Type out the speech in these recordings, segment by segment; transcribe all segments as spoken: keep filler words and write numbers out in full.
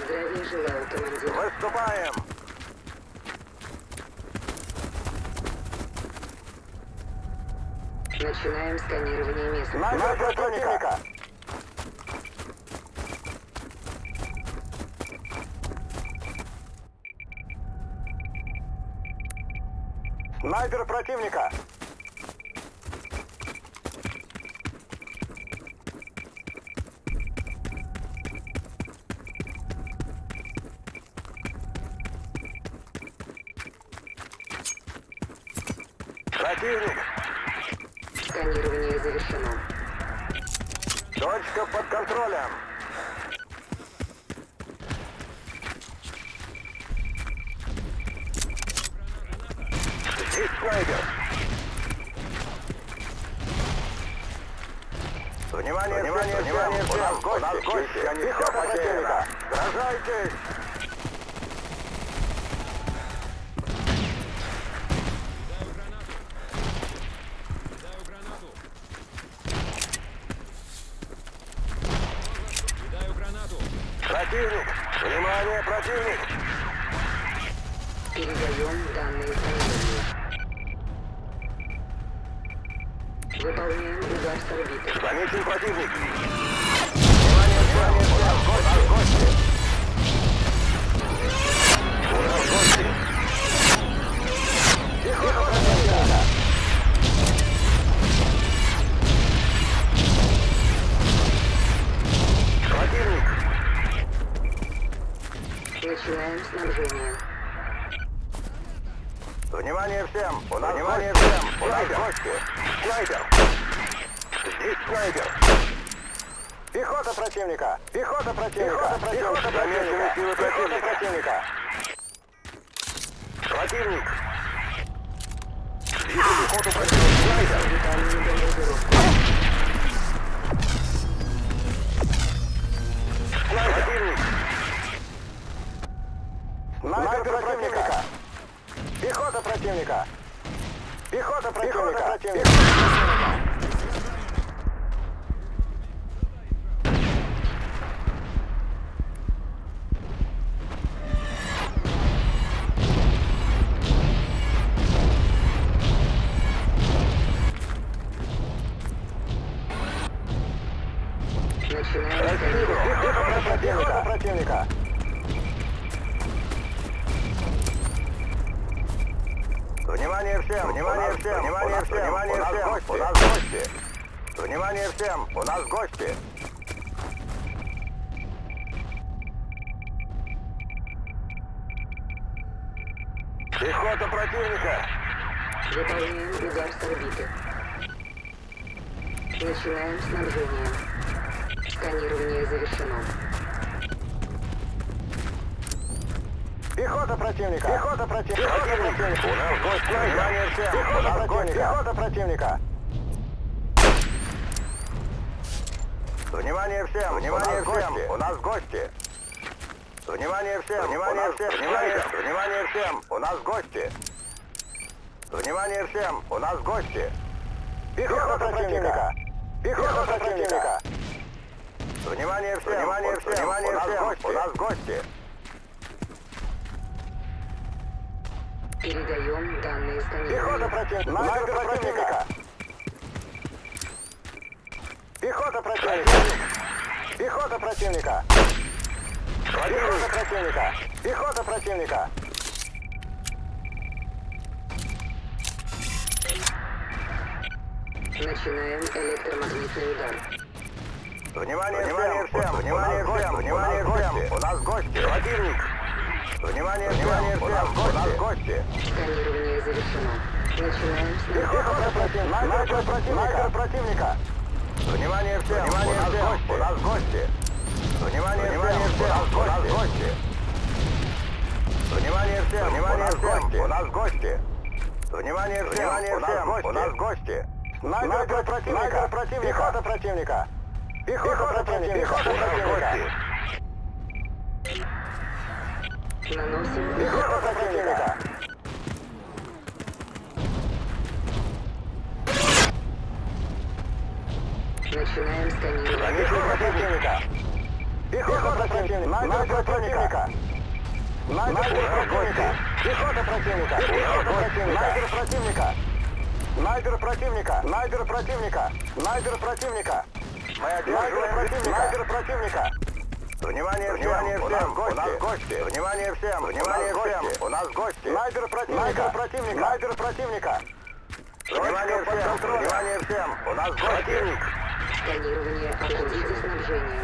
Здравия желаю, командир. Выступаем! Начинаем сканирование места. Снайпер противника! Снайпер противника! Противник! Сканирование завершено. Точка под контролем! Здесь снайпер! Внимание, внимание, внимание, у нас гости! У нас гости! Пехота противника! Сражайтесь! Противник! Внимание, противник! Передаем данные сканирования. Выполняем удар с орбиты. Замечен противник! Внимание, внимание, внимание! У нас гости! У нас гости! Пехота противника! Противник! Начинаем снабжение. Внимание всем! У нас внимание всем! У нас гости! Снайпер! Здесь снайпер! Пехота противника! Пехота противника! Пехота противника! Замечены силы противника! противника! Противник! Вижу пехоту противника! Снайпер! Противник! Снайпер противника! Пехота противника! Пехота противника! противника! Начинаем Пехота противника! противника! Внимание всем! Внимание всем! Внимание всем! Внимание всем! У нас гости! Внимание всем! У нас гости! Пехота противника! Выполняем удар с орбиты. Начинаем снабжение. Сканирование завершено. Пехота противника! Пехота противника! Пехота противника! У нас гость! Внимание всем! Пехота противника! Пехота противника! Внимание всем! Внимание всем! У нас гости! Внимание всем! Внимание всем! Внимание! Внимание всем! У нас гости! Внимание всем! У нас гости! Пехота противника! Пехота противника! Внимание всем! Внимание всем! Внимание всем! У нас гости! Передаем данные сканирования. Пехота противника! Снайпер противника! Пехота противника! Пехота противника! Пехота противника! Пехота противника! Начинаем электромагнитный удар. Внимание, внимание всем! Внимание всем! Внимание всем! У нас гости! Противник! Внимание, внимание всем! У нас гости! Сканирование завершено. Начинаем Пехота противника! Снайпер противника! противника! Внимание всем! Внимание всем! У нас гости! Внимание, внимание всем! У нас гости! Внимание всем! Внимание всем! У нас гости! Внимание всем! Внимание всем! У нас гости! Снайпер противника! противника! Пехота противника! Пехота противника! Пехота противника! Наносим Пехота противника! Начинаем сканирование. Замечен противника! Пехота противника! Снайпер противника! Снайпер противника! Пехота противника! Пехота противника! Снайпер противника! Снайпер противника! Снайпер противника! Мы одерживаем противника! Снайпер противника! Внимание, внимание всем! У нас гости! Внимание всем! Внимание всем! У нас гости! Снайпер противника! Снайпер противника! Внимание всем! Внимание всем! У нас противник! Сканирование. Обходите снабжение.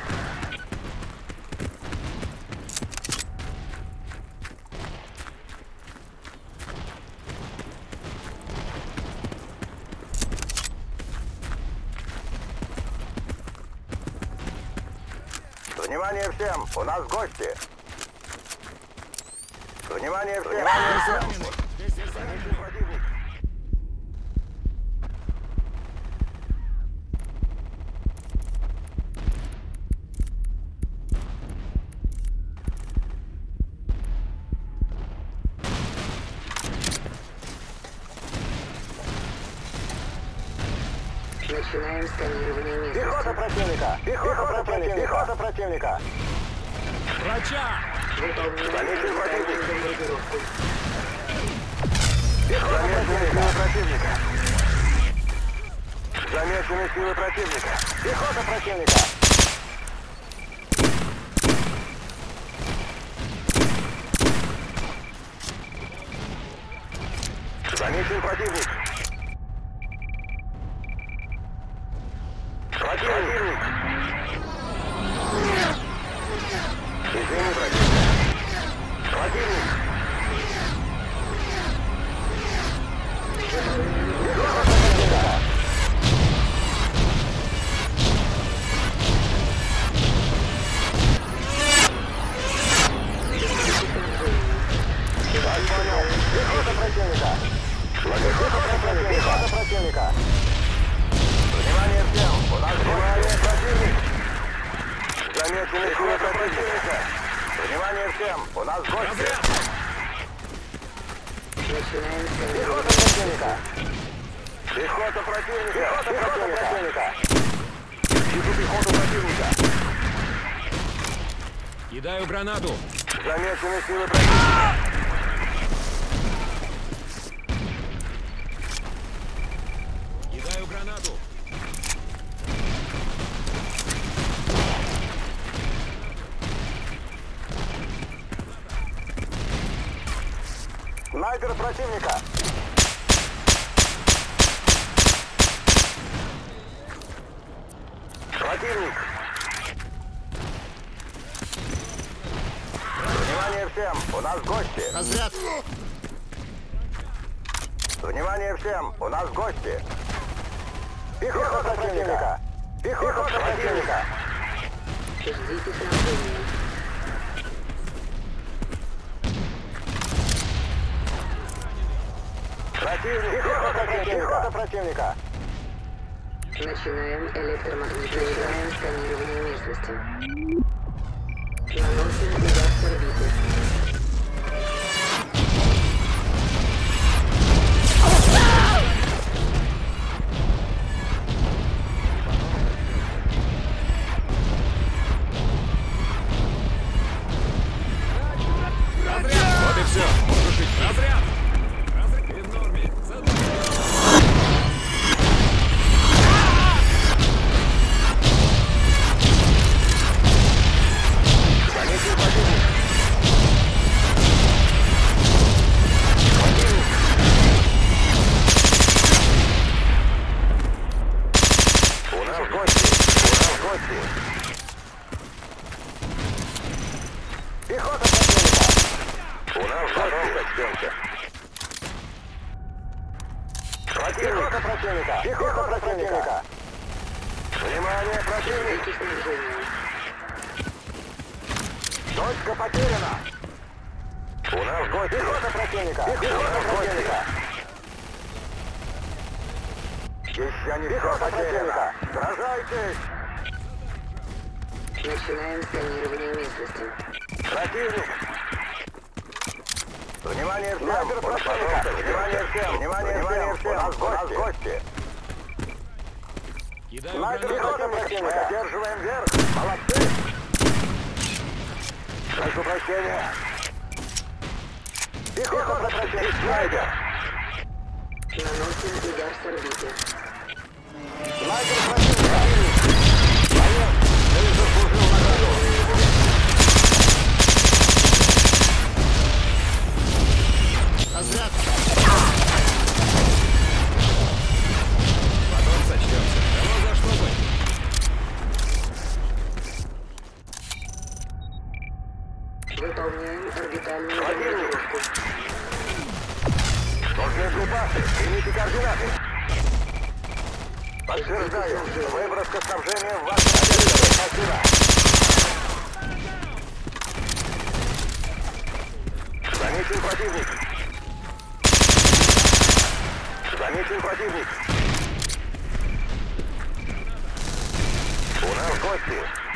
Внимание всем! У нас гости! Внимание всем! Внимание всем! Заметен противник! Начинаем сканирование местности. Пехота противника! Пехота противника! Пехота противника! Врача! Заметен противник! Замечены силы противника! Замечены силы противника! Пехота противника! Замечен противник! Противник! Извини, противник! Противник! Пехота противника! Так, понял. Пехота противника! Пехота противника! Пехота противника! Внимание всем! У нас внимание противник! Замечены силы противника! Внимание всем! У нас гости! Начинаем сканирование. Пехота противника! Пехота противника! Пехота противника! Вижу пехоту противника! Кидаю гранату! Замечены силы противника! Кидаю гранату! Снайпер противника! Противник! Внимание всем! У нас гости! Разряд! Внимание всем! У нас гости! Пехота противника! Пехота противника! Ждите снабжения. Противник! Пехота противника! Пехота противника! Начинаем электромагнитное Начинаем сканирование местности. Наносим удар с орбиты. Вот и все! Можешь идти! Разряд! Разряд! Ты в норме! Задумай! Заметил противник! Противник! У нас гости! У нас гости! Пехота противника! У нас гости! Противник! Пехота противника! Пехота противника! Внимание, противник! Ждите снабжения. Точка потеряна! У нас гости! Пехота противника! Пехота противника! Еще не пехота противника! Сражайтесь! Начинаем сканирование местности. Противник! Внимание всем! Противника! Внимание всем! Внимание всем! У нас гости! Кидаю Снайпер гранату! противника! Мы одерживаем верх! Молодцы! Прошу прощения. Пехота, прошу прощения. Снайпер. Наносим удар с орбиты. Снайпер противника. Боец, ты заслужил награду. Разряд. Потом сочтемся. Кого зашло бы? Выполняем орбитальную Противник. бомбардировку. Нужны припасы. Примите координаты. Подтверждаю. Выброска снабжения в ваш объект. Спасибо. Замечен противник. Замечен противник. У нас гости.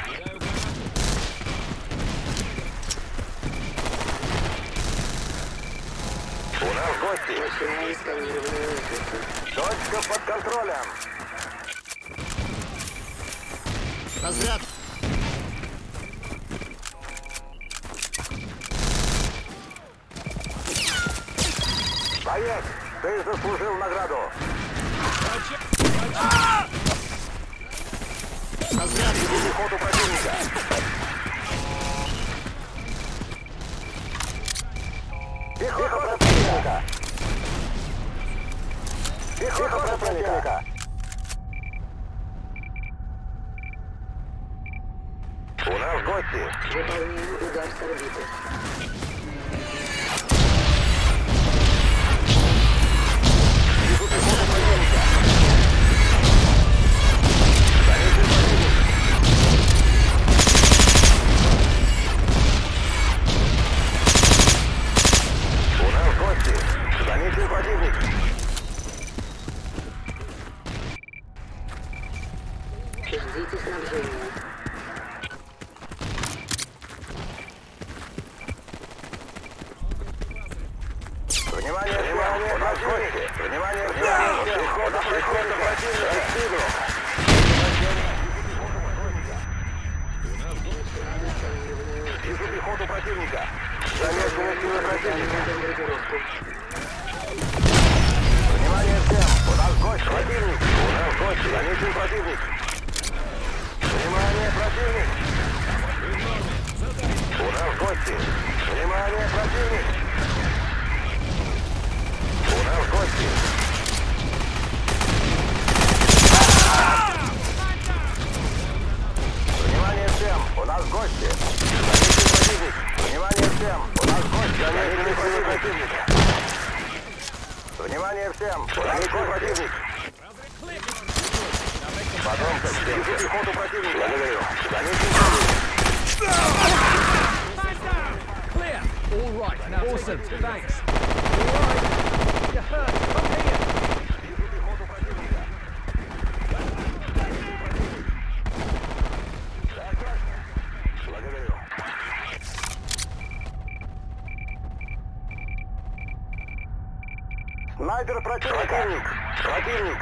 У нас гости. Начинаем сканирование местности. Точка под контролем. Разряд. Боец, ты заслужил награду. Разряд. Ведите ход у противника. Пехота противника. Пехота противника. У нас гости. Выполняем удар с орбиты. Вижу пехоту противника. Замечен противник. У нас гости. Замечен противник. Ждите снабжения. Внимание, внимание, у нас гости. Внимание, внимание, пехота, пехота противника. Достигну. Вижу пехоту противника. Замечены силы противника. Бомбардировку. Внимание всем! У нас гость противник! У нас гость! Замечен противник! Внимание, противник! У нас гости! Внимание, противник! У нас гости! Внимание всем! У нас гости! Замечен противник! Внимание всем! У нас гости! Замечены силы противника! Внимание всем! Замечен противник! Подробно, вижу пехоту противника. Благодарю. Замечен противник. Clear. All right. Now awesome. Thanks. All right. You're hurt. Come here. Вижу пехоту противника. Так точно. Благодарю. Снайпер противника. Противник. Противник.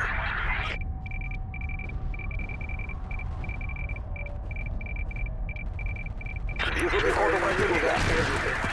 Вижу пехоту противника.